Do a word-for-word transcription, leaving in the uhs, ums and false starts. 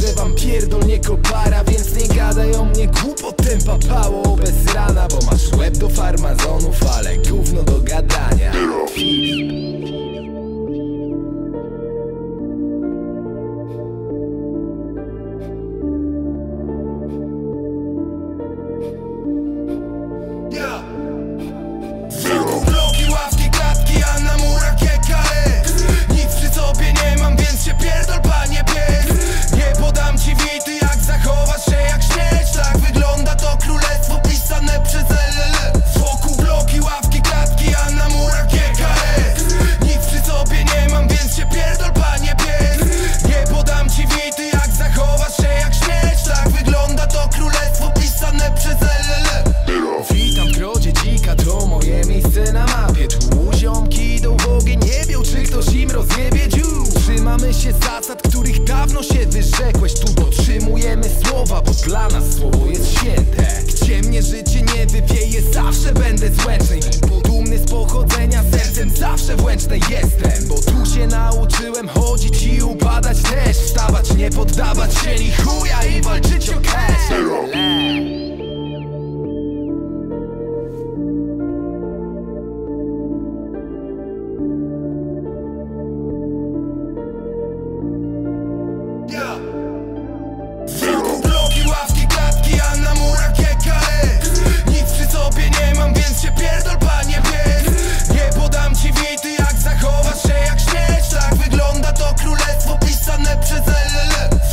że wam pierdolnie kopara, więc nie gadaj o mnie głupotem papało bez rana, bo masz łeb do farmazonów, ale gówno do gadania. Filip. Bloki, ławki, klatki, a na murach G K S. Nic przy sobie nie mam, więc się pierdol, panie pies. Nie podam ci wity, jak zachowasz się jak śmieć. Tak wygląda to królestwo pisane przez L L F. Wokół bloki, ławki, klatki, a na murach G K S. Nic przy sobie nie mam, więc się pierdol, panie pies. Nie podam ci wity, jak zachowasz się jak śmieć. Tak wygląda to królestwo pisane przez L L F. Witam w grodzie dzika, to moje miejsce na mapie. Tu ziomki idą w ogień, nie wiem, czy ktoś im rozjebie dziób. Trzymamy się zasad, których dawno się wyrzekłeś. Tu dotrzymujemy słowa, bo dla nas słowo jest święte. Gdzie mnie życie nie wywieje, zawsze będę z Łęcznej. Bo dumny z pochodzenia, sercem zawsze w Łęcznej jestem. Bo tu się nauczyłem chodzić i upadać też. Wstawać, nie poddawać się ni chuja i walczyć o cash. Wokół bloki, ławki, klatki, a na murach G K S. Nic przy sobie nie mam, więc się pierdol, panie pies. Nie podam ci wity, jak zachowasz się jak śmieć. Tak wygląda to królestwo pisane przez L L F.